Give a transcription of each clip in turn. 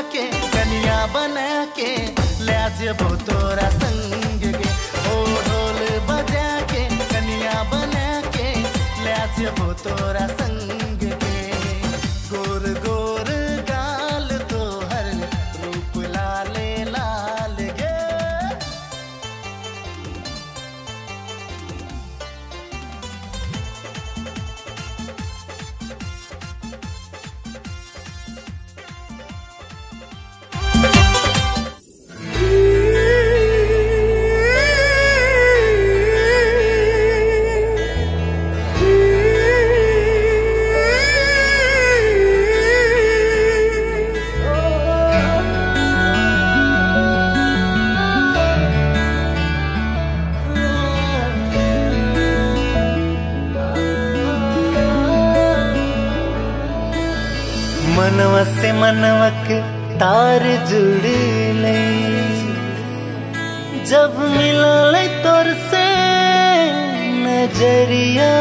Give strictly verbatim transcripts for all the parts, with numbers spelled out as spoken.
के कनिया बना के ले जबो तोरा संग गे। ओ ढोल बजा के कनिया बना के ले जबो तोरा संग गे। गोर गोर गाल तोहर रूप लाले लाल गे। मनवा से मनवक तार जुड़ ले जब मिला ले तोर से नजरिया।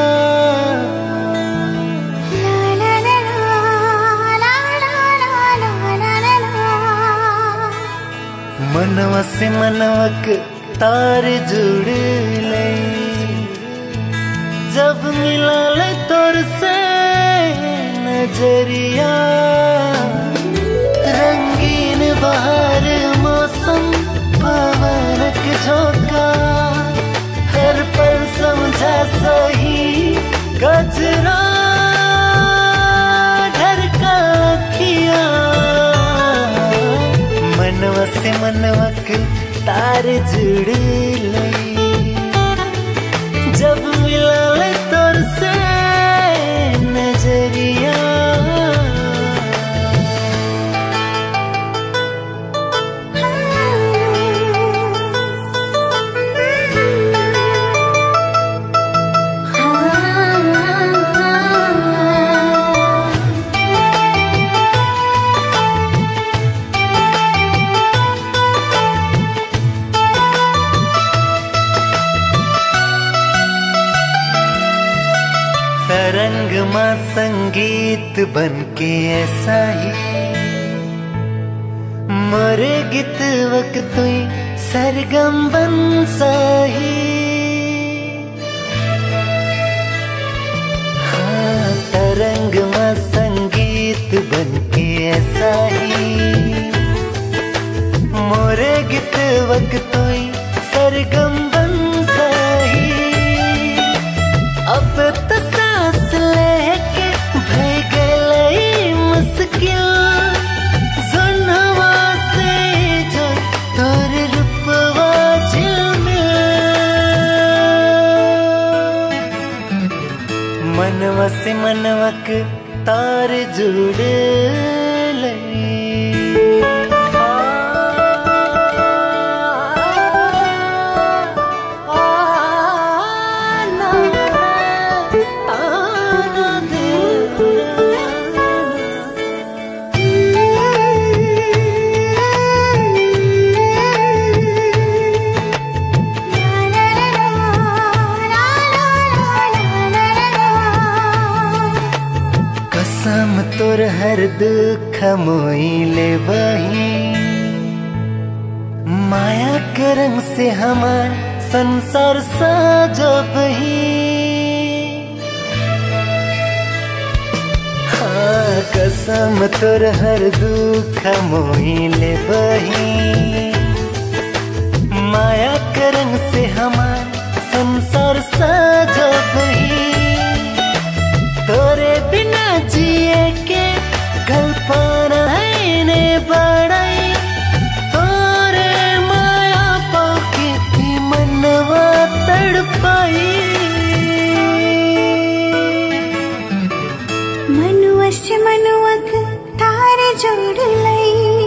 मनवा से मनवक तार जुड़ ले जब मिला ले तोर से नजरिया। रंगीन बाहर मौसम पवन के झोंका हर पल समझा सही गजरा घर का किया। मनवा से मनवक तार जुड़ ले जब मिला ले तोर से नजरिया। तरंग माँ संगीत बन के ऐसा ही मोरे गीत वक्त सरगम बन सही। हाँ तरंग माँ संगीत बन के ऐसा ही मोरे गीत वक्त सरगम बन सही। अब तो सांस लेके भय गई मुश्किल सुनवा से जो तोर रूपवा झिलमिल। मनवा से मनवक तार जुड़ ले तोर हर दुख मोइले बही। माया के रंग से हमार संसार साजो बही। हाँ कसम तोर हर दुख मोइले बही। माया के रंग से हमार संसार साजो बही। तोरे बिना जिए के कल्पना है ने बड़ाई। तोरे माया पाके ही मनवा तड़पाई। मनुआ से मनुवक तार जोड़ लई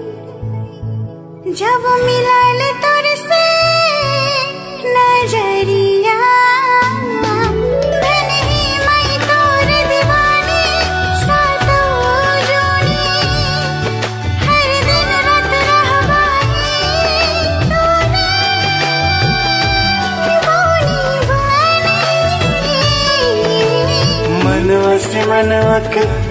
जब मिला ले तोर से नजरिया। मनवा से मनवक